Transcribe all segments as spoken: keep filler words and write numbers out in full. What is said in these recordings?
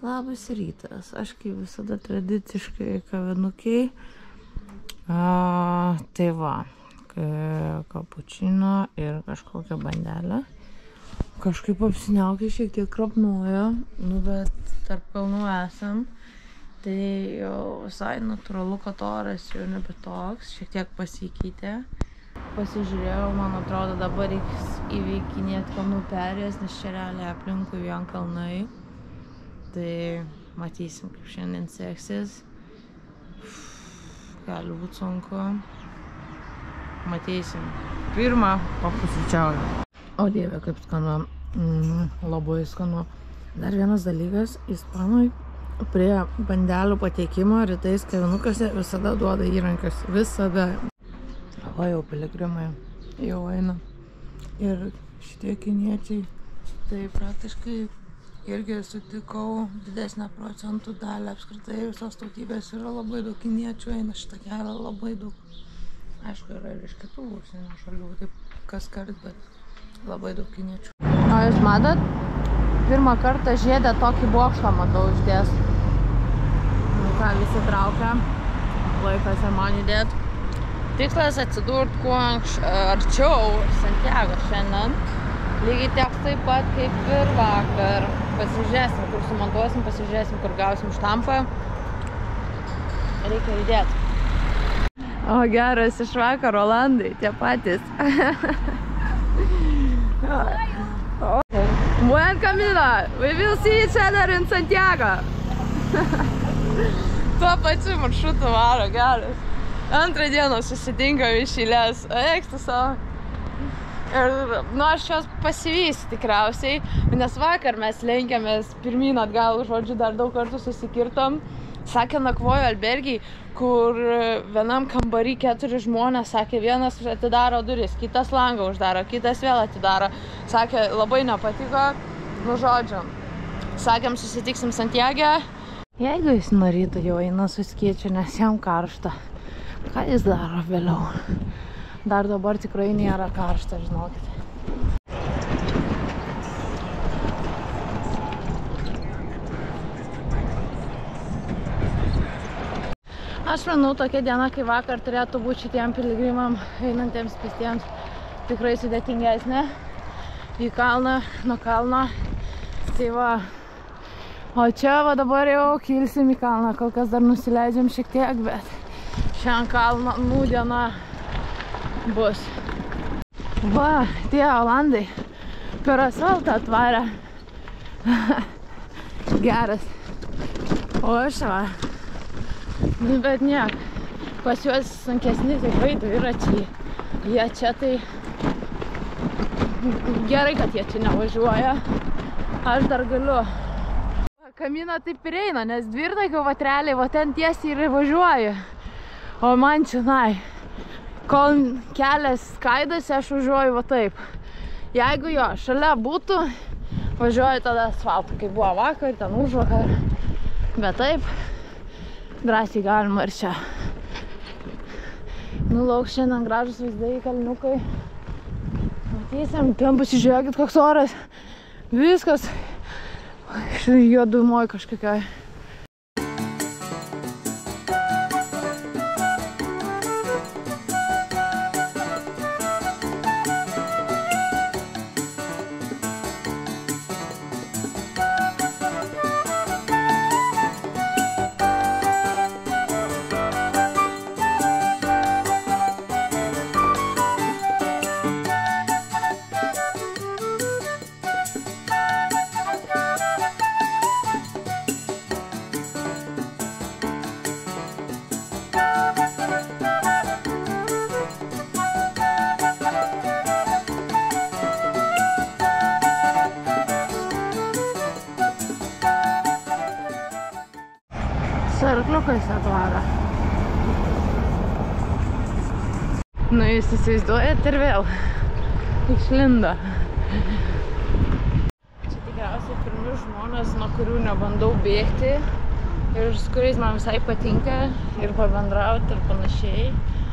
Labas rytas, aš kaip visada tradiciškai kavinukiai. A, tai va, kapučino ir kažkokią bandelę. Kažkaip apsiniaukiai šiek tiek krapnuoja, nu bet tarp pelnų esam. Tai jau visai natūralu, kad oras jau nebe toks, šiek tiek pasikeitė. Pasižiūrėjau, man atrodo, dabar reiks įveikinėti kalnų perėjas, nes čia realiai aplinkui vien kalnai. Tai matysim, kaip šiandien seksis. Gali būti sunku. Matysim. Pirmą papusryčiauju. O dieve, kaip skanu. Mm, labai skanu. Dar vienas dalykas, ispanui prie bandelių pateikimo rytais kavinukose visada duoda įrankius. Visada. O jau piligrimai jau eina. Ir šitie kiniečiai. Tai praktiškai irgi sutikau didesnę procentų dalį apskritai visos tautybės. Yra labai daug kiniečių, eina šitą kelią labai daug. Aišku, yra ir iš kitų užsienio šalių, taip kas kart, bet labai daug kiniečių. O jūs matot? Pirmą kartą žiedę tokį bokštą matau uždės. Nu ką, visi traukia. Laikas ir man judėt. Tikslas atsidurt kuo arčiau Santiago šiandien. Lygiai tiek taip pat kaip ir vakar. Pasižiūrėsim, kur sumontuosim, pasižiūrėsim, kur gausim štampą. Reikia judėti. O geras iš vakar Olandai, tie patys. Buen camino! We will see each other in Santiago! Tuo pačiu maršrutu varo, geras. Antrą dieną susitinka iš eilės. Eik tu savo. Ir, nu, aš jos pasivysiu tikriausiai, nes vakar mes lenkėmės pirmyn atgal, žodžiu, dar daug kartų susikirtom. Sakė, nakvojo albergiai, kur vienam kambarį keturi žmonės, sakė, vienas atidaro duris, kitas langą uždaro, kitas vėl atidaro. Sakė, labai nepatiko, nu, žodžiu. Sakėm, susitiksim Santiagę. Jeigu jis norėtų, jau eina su skėčiu, nes jam karšta. Ką jis daro vėliau? Dar dabar tikrai nėra karšta, žinokite. Aš manau, tokia diena, kai vakar turėtų būti šitiem piligrimam, einantiems pėstiems, tikrai sudėtingesnė. Į kalną, nuo kalno. Tai va. O čia va dabar jau kilsim į kalną, kol kas dar nusileidžiam šiek tiek, bet šiandien kalno nūdiena bus. Va, tie Olandai per asfaltą atvarė. Geras. O aš va. Nu, bet niek. Pas juos sunkesni tikrai dviračiai. Jie čia tai... Gerai, kad jie čia nevažiuoja. Aš dar galiu. Kamino taip ir eina, nes dvirtakio vatreliai va ten tiesiai ir važiuoja. O man čionai. Kol kelias skaidosi, aš važiuoju va taip. Jeigu jo šalia būtų, važiuoju tada asfaltu, kaip buvo vakar, ten užvakar. Bet taip, drąsiai galima ir čia. Nu, lauk šiandien gražus vaizdai, kalniukai. Matysim, ten pasižiūrėkit, koks oras. Viskas juodumoj kažkokiai. Sarkliukais atvaro. Nu, jūs įsivaizduojat ir vėl išlindo. Čia tikriausiai pirmi žmonės, nuo kurių nebandau bėgti ir su kuriais man visai patinka ir pabendrauti ir panašiai.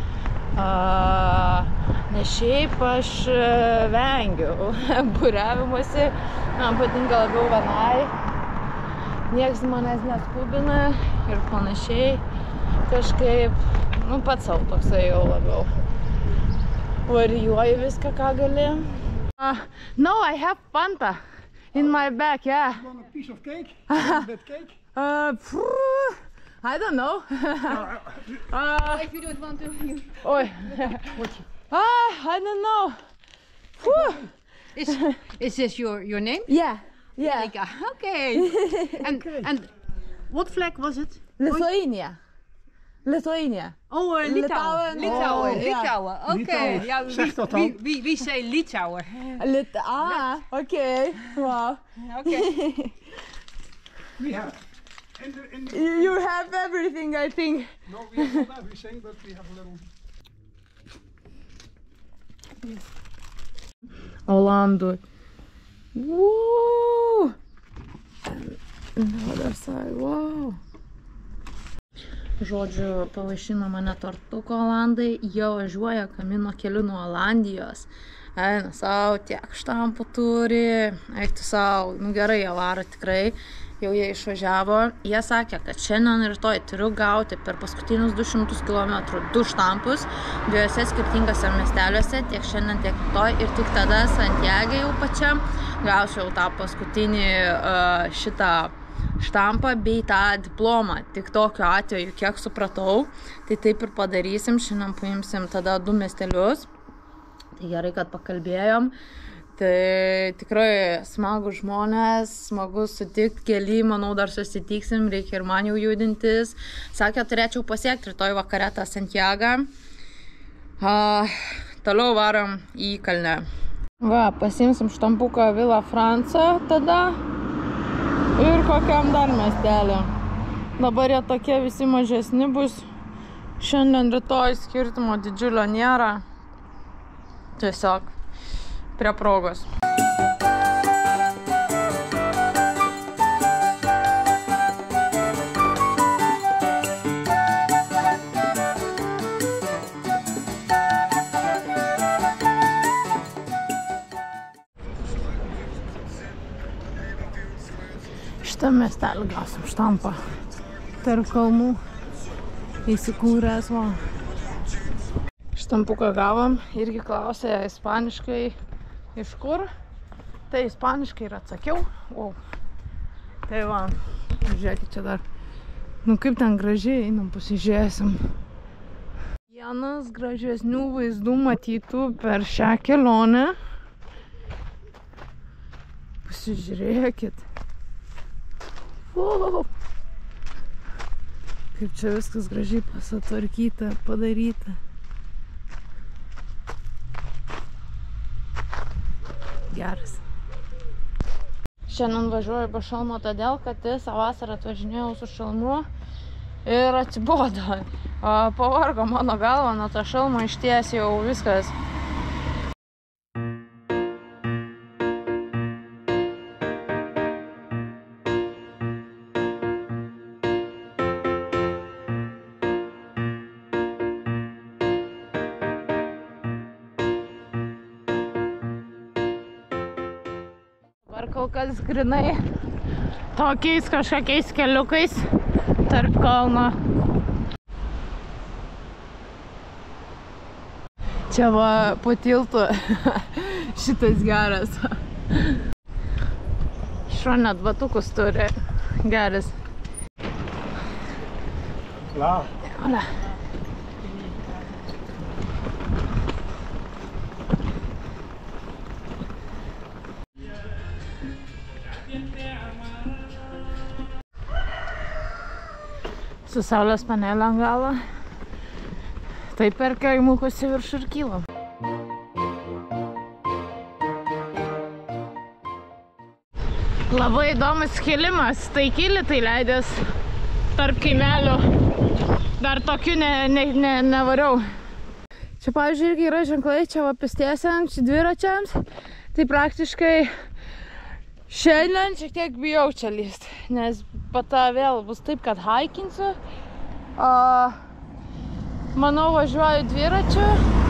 Uh, nes šiaip aš vengiu būriavimuose, man patinka labiau vienai. nieks manęs neskubina ir panašiai. Kažkaip, nu, pats savo toksai jau labiau. Varijuoju viską, ką gali. Uh, no, I have Fanta in my bag, yeah. You want a piece of cake? A bit cake? Uh, phew, I don't know. uh, If you don't want to, you... Oi. ah, I don't know. Phew. Is, is this your, your name? Yeah, yeah. Eka. Okay. and, and what flag was it? Lithuania. Lithuania. Oh, uh, Litouwen. Litouwen. Litouwen. Oh, yeah. Litouwen. Okay. Litouwen. Yeah, Zeg dat we, dan. we, we say Litouwen. Lit ah, okay. Wow. Okay. We have. In the, in the, You have everything, I think. no, we have not everything, but we have a little. Olandų. Woo! And the other side, wow. Žodžiu, pavaišino mane tortuko olandai, jie važiuoja kamino keliu nuo Olandijos. Eina savo, tiek štampų turi, eiktų savo, nu gerai, jie varo tikrai, jau jie išvažiavo. Jie sakė, kad šiandien ir rytoj turiu gauti per paskutinius du šimtus kilometrų du štampus, dviejose skirtingose miesteliuose, tiek šiandien, tiek rytoj, ir tik tada Santiage jau pačiam gausiu tą paskutinį uh, šitą štampą bei tą diplomą. Tik tokiu atveju, kiek supratau, tai taip ir padarysim. Šiandien paimsim tada du miestelius. Tai gerai, kad pakalbėjom. Tai tikrai smagu žmonės, smagu sutikti keli, manau dar susitiksim, reikia ir man jau judintis. Sakė, turėčiau pasiekti rytoj vakare tą Santiagą. Uh, toliau varom į Kalnę. Va, pasimsim štampuką Vila Franca tada. Ir kokiam dar miestelį. Dabar jie tokie visi mažesni bus. Šiandien rytoj skirtumo didžiulio nėra. Tiesiog prie progos. Šitą miestelį gausim štampą. Tarp kalnų įsikūręs, va. Štampuką gavom, irgi klausė ispaniškai iš kur. Tai ispaniškai ir atsakiau. Wow. Tai va, žiūrėkit čia dar. Nu kaip ten gražiai, einam pasižiūrėsim. Vienas gražesnių vaizdų matytų per šią kelionę. Pasižiūrėkit. Wow. Kaip čia viskas gražiai pasatvarkyta, padaryta. Geras. Šiandien važiuoju be šalmo todėl, kad visą vasarą atvažinėjau su šalmu ir atsibodo. Pavargo mano galva nuo to šalmo, išties jau viskas. Kol kas grinai tokiais kažkokiais keliukais tarp kalno. Čia va po tiltu šitas geras. Šuo net batukus turi. Geras. Klaar. Hola. Su saulės panelė ant galo. Taip per kaimukus į viršų ir kylam. Labai įdomus kilimas. Tai kyli, tai leidės tarp kaimelių. Dar tokių ne, ne, ne, nevariau. Čia, pavyzdžiui, irgi yra ženklai, čia va pėstiesiems, dviračiams. Tai praktiškai šiandien šiek tiek bijau čia lyst, nes pata vėl bus taip, kad haikinsiu. Uh, manau, važiuoju dviračiu.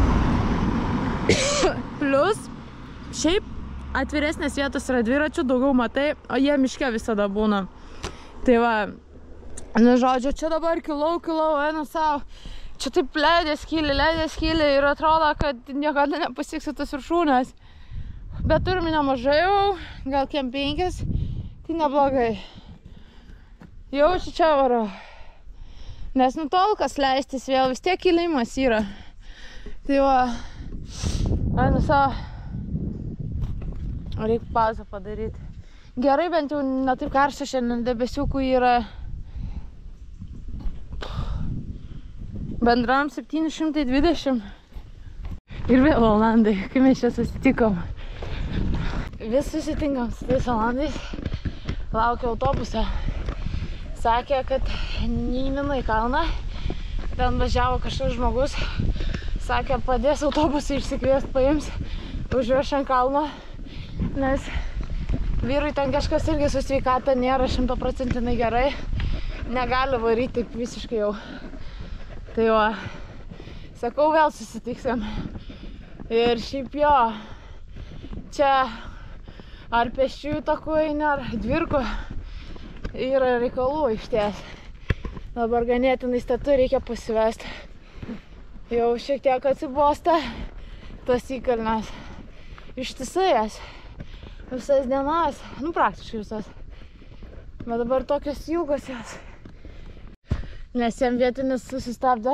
Plus, šiaip atviresnės vietos yra dviračių, daugiau matai, o jie miške visada būna. Tai va, nu žodžiu, čia dabar kilau, kilau, einu savo. Čia taip leidės kyli, leidės kyli ir atrodo, kad niekada nepasieksiu tas viršūnės. Bet turime nemažai jau, gal kiem penkis, tai neblogai. Jau čia čia varau. Nes nu tolkas leistis vėl, vis tiek kilimas yra. Tai va, einu savo. Reikia pauzę padaryti. Gerai, bent jau netaip karšta šiandien, debesiukų yra bendram septyni šimtai dvidešimt. Ir vėl olandai, kai mes čia susitikom. Vis susitinkam su tais olandais. Laukia autobusą. Sakė, kad neįmina į kalną. Ten važiavo kažkoks žmogus. Sakė, padės autobusą išsikviest, paims, užveš ant kalno. Nes vyrui ten kažkas irgi su sveikata nėra šimtaprocentinai gerai. Negali varyti taip visiškai jau. Tai va, sakau, vėl susitiksim. Ir šiaip jo, čia ar pėsčiųjų takų eini, ar dvirkų yra reikalų išties. Dabar ganėtinai statu reikia pasivesti. Jau šiek tiek atsibosta tas įkalnes. Ištisai jas. Visas dienas. Nu, praktiškai visas. Bet dabar tokios ilgos jas. Nes jam vietinis susistabdė.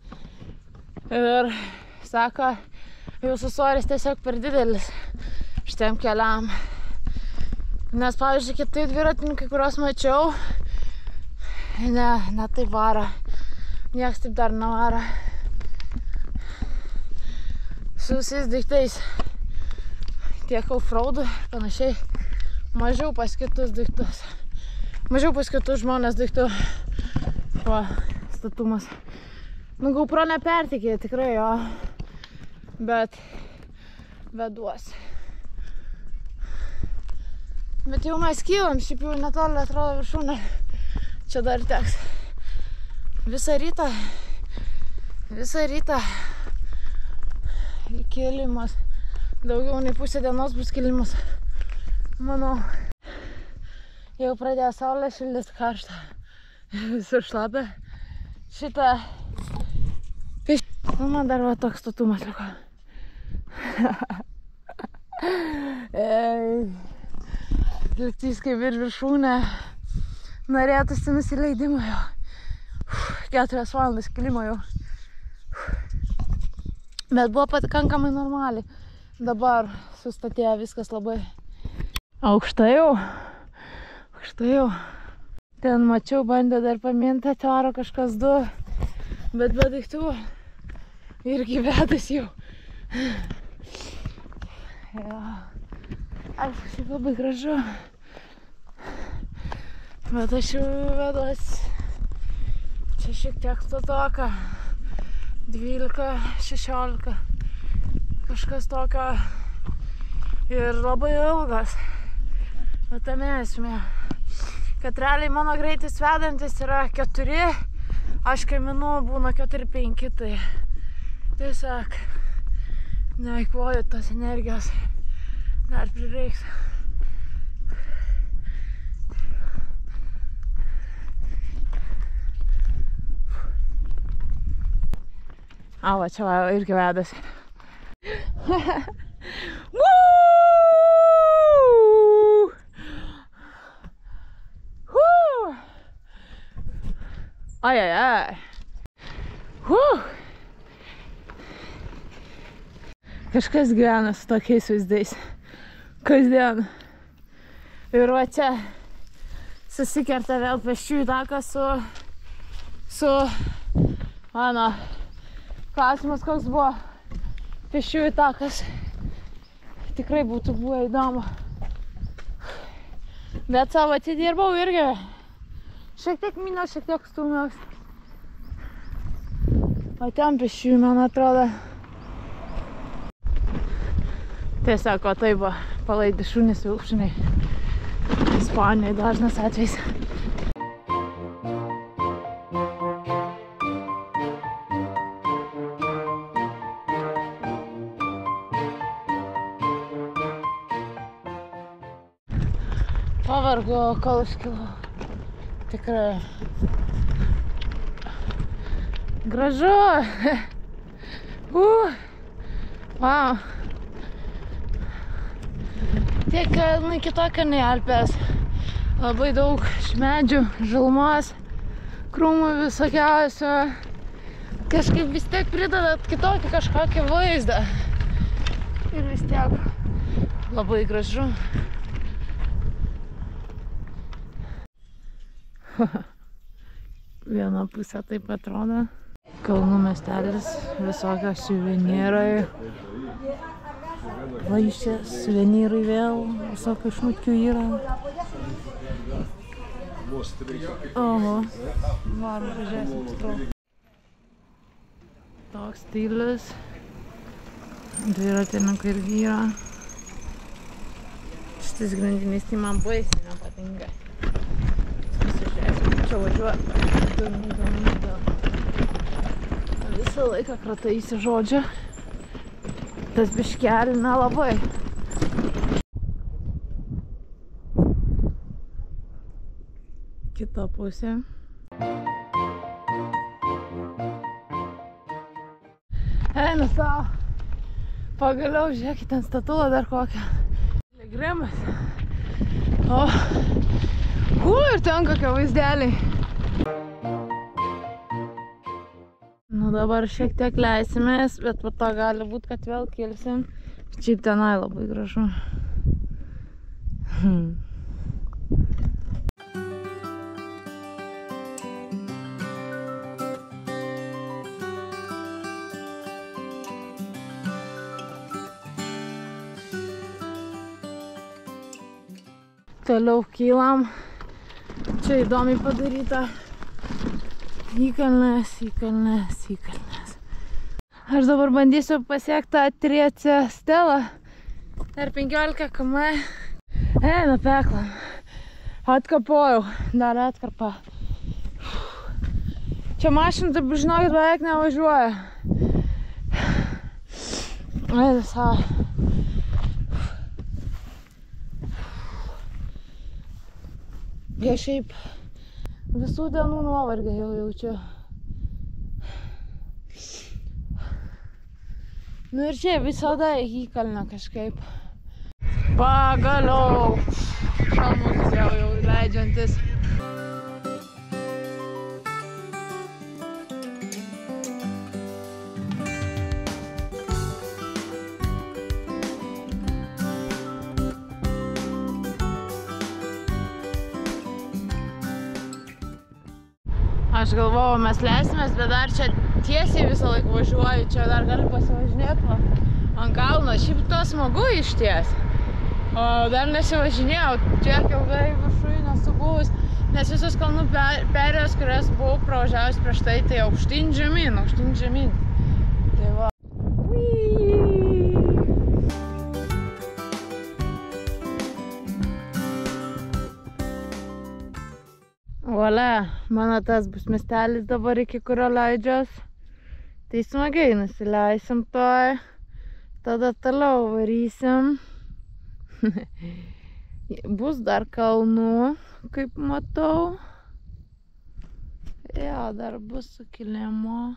Ir sako, jūsų svoris tiesiog per didelis šitiem keliam. Nes, pavyzdžiui, kitai dviratininkai, kuriuos mačiau, ne, ne taip varo. Nieks taip dar nevaro. Su visais daiktais. Tiek offroadų ir panašiai. Mažiau pas kitus daiktus. Mažiau pas kitus žmonės daiktų. O, statumas. Nu, GoPro nepertikė, tikrai jo. Bet veduos. Bet jau mes kylam, šiaip jau netoli atrodo viršūnė. Čia dar teks. Visą rytą. Visą rytą. Kėlimas. Daugiau nei pusę dienos bus kėlimas. Manau. Jau pradėjo saulė šildys karštą. Visur šlapia. Šitą. Nu, man dar va toks statumas liko. Ei. Lygtys kaip ir viršūnė. Norėtųsi nusileidimo jau. Keturias valandas kilimo jau. Bet buvo pakankamai normaliai. Dabar sustatėjo viskas labai aukštai jau. Aukštai jau. Ten mačiau, bandė dar paminti tvaro kažkas du. Bet be daiktų. Irgi vedas jau. Ja. Aišku, šiaip labai gražu. Bet aš jau veduos. Čia šiek tiek toka. dvylika, šešiolika. Kažkas tokio. Ir labai ilgas. Bet tame esmė. Kad realiai mano greitis vedantis yra keturi. Aš kai minu būna keturi penki. Tai tiesiog neeikvoju tos energijos. Dar prireiks. A, va, čia va, irgi vedasi. Ai, ai, ai. Kažkas gyvena su tokiais vaizdais. Kasdien. Ir va čia susikerta vėl pėsčiųjų taką su su mano klausimas, koks buvo pėsčiųjų takas. Tikrai būtų buvę įdomu. Bet savo atidirbau irgi. Šiek tiek minio, šiek tiek stūmiaus. O ten pėsčiųjų, man atrodo. Tiesiog, o tai buvo palaidi šunys vilkšuniai. Ispanijoj dažnas atvejs. Pavargo, kol iškilau. Tikrai. Gražu. Uh. Wow. Tiek, nu, kitokia nei Alpės. Labai daug medžių, žalumos, krūmų visokiausių. Kažkaip vis tiek pridedat kitokį kažkokį vaizdą. Ir vis tiek labai gražu. Viena pusė taip atrodo. Kalnų miestelis, visokios suvenyrai. Vaišės, suvenyrai vėl, visokių šmutkių yra. Oho, varom, važiuosim stilau. Toks stilius. Dviratininkai irgi yra. Šitas grandinys tai man baisiai nepatinka. Pasižiūrėsim, čia važiuoja. Visą laiką krataisi žodžiu. Tas biškelį nelabai. Kita pusė. Eina savo. Pagaliau, žiūrėkit, ten statula dar kokia. Piligrimas. O. U, ir ten kokie vaizdeliai. Nu dabar šiek tiek leisimės, bet po to gali būt, kad vėl kilsim. Šiaip tenai labai gražu. Hmm. Toliau kylam. Čia įdomiai padaryta. Įkalnės, įkalnės, įkalnės. Aš dabar bandysiu pasiekti tą Triece stelą. Per penkiolika kilometrų. Eina peklam. Atkapojau. Dar atkarpą. Čia mašina, taip žinokit, beveik nevažiuoja. Eina savo. Jie šiaip visų dienų nuovargį jau jaučiu. Nu ir čia visada įkalnė kažkaip. Pagaliau! Šalmus jau jau leidžiantis. Aš galvojau, mes leisimės, bet dar čia tiesiai visą laiką važiuoju, čia dar gali pasivažinėti ant kalno. Šiaip to smagu išties. O dar nesivažinėjau, tiek ilgai viršui nesu buvus, nes visus kalnų perėjos, kurias buvau pravažiavus prieš tai, tai aukštyn žemyn, aukštyn žemyn. Tai va. Volia, mano tas bus miestelis dabar, iki kurio leidžios. Tai smagiai nusileisim toj. Tada toliau varysim. Bus dar kalnų, kaip matau. Jo, dar bus sukilimo.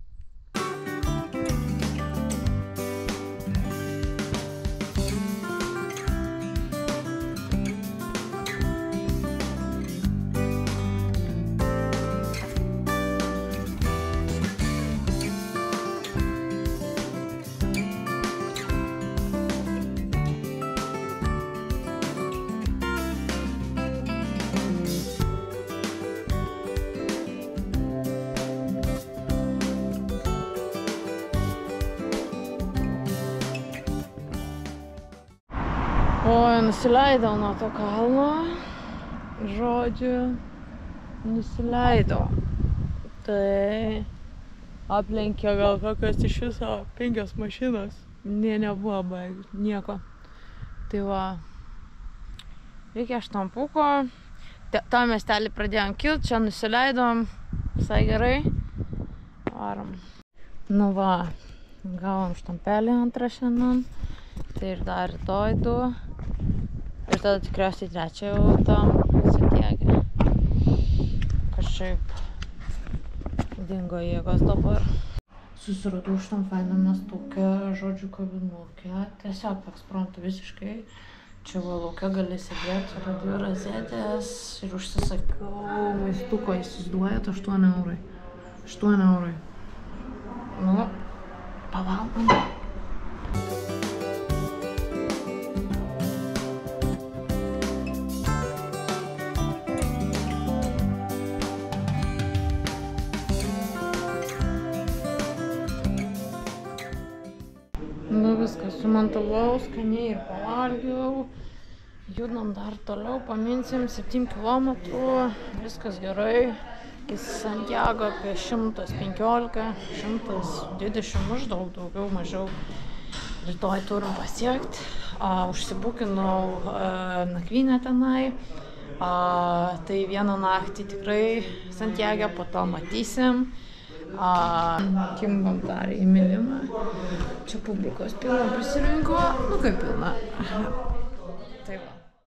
O, nusileidau nuo to kalno, žodžiu, nusileidau. Tai aplenkė gal kokios iš viso penkios mašinos. Nė nebuvo baig, nieko. Tai va, reikia štampuko. Tą miestelį pradėjom kilt, čia nusileidom, visai gerai. Varom. Nu va, gavom štampelį antrą šiandien. Tai ir dar rytoj du. Ir tada tikriausiai trečią jau tam sutiekė. kažkaip dingo jėgos dabar. Susiradau šitam fainą mestukę, žodžiu, kavinukę. Tiesiog eksprontu visiškai. Čia va laukia gali sėdėti, yra dvi rozetės ir užsisakiau maistuko, įsivaizduojat, aštuoni eurai. aštuoni eurai. Nu, pavalgom. Nu viskas, sumontavau, skaniai ir pavalgiau. Judam dar toliau, paminsim septynių kilometrų, viskas gerai. Iki Santiago apie šimtas penkiolika, šimtas dvidešimt maždaug, daugiau, mažiau. Rytoj turim pasiekti. A, užsibukinau a, nakvynę tenai. A, tai vieną naktį tikrai Santiago, po to matysim. Kimbam dar į minimą. Čia publikos pilna prisirinko, nu kaip pilna.